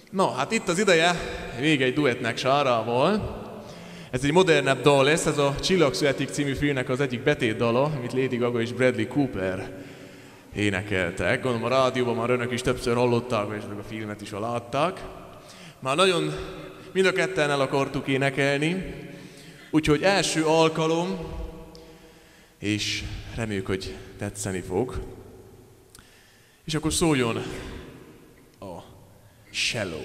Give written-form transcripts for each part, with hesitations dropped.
No, hát itt az ideje még egy duettnek Sárával. Ez egy modernebb dal lesz, ez a Csillag születik című filmnek az egyik betétdala, amit Lady Gaga és Bradley Cooper énekeltek. Gondolom a rádióban már önök is többször hallották, és a filmet is látták. Már nagyon mind a ketten el akartuk énekelni, úgyhogy első alkalom, és reméljük, hogy tetszeni fog. És akkor szóljon a Shallow.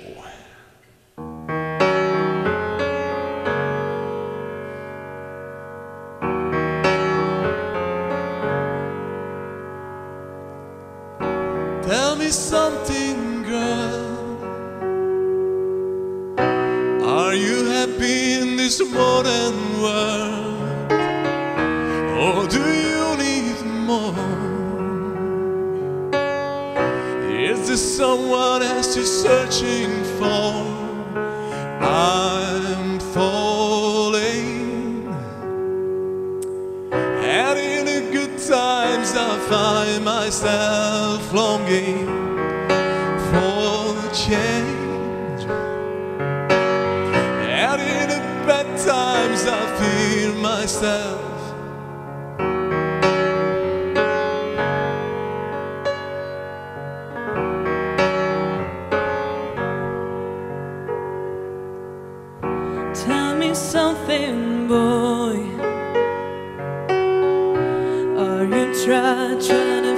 Tell me something, girl. Are you happy in this modern world? Or do you need more? Is there someone else you're searching for? I'm falling, and in the good times I find myself longing for change, and in the bad times I feel myself Tell me something, boy. Are you trying to